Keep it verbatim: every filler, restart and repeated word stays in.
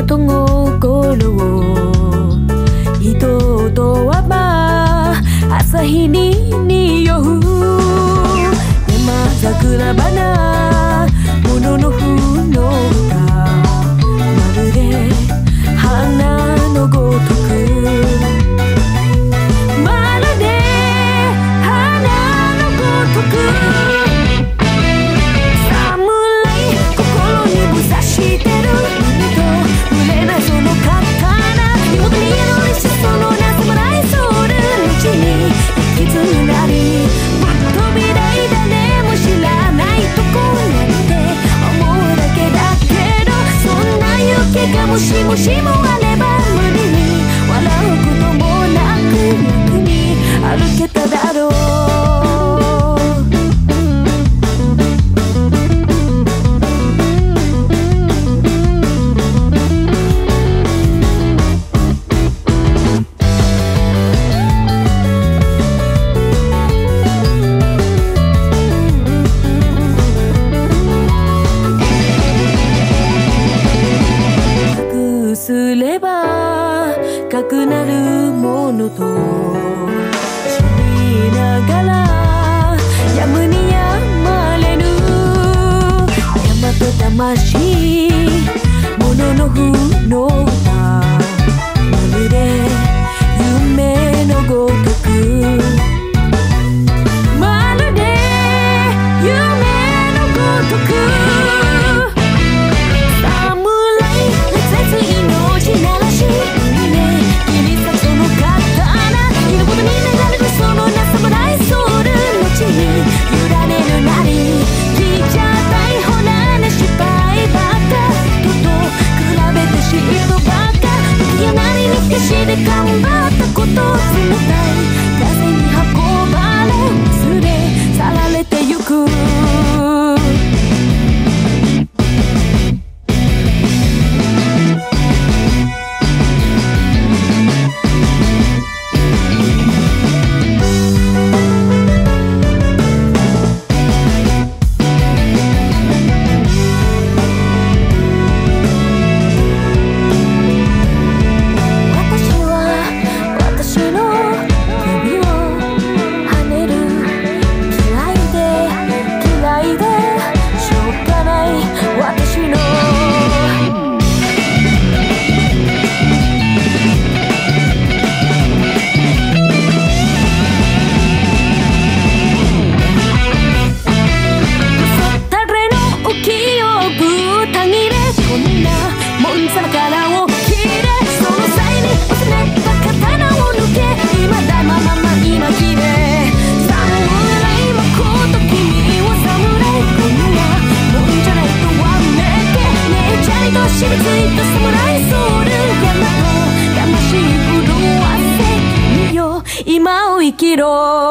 大和心を人とはま朝日に匂う山桜花物の風の歌まるで花のごとくまるで花のごとくもしもしもあれば無理に笑うこともなく楽に歩けただろうすればかくなるものと知りながらやむにやまれぬ山と魂ものの風の歌まるで夢のごとくまるで夢のごとくで頑張ったこと冷たい風に運ばれ忘れ去られてゆく今を生きろ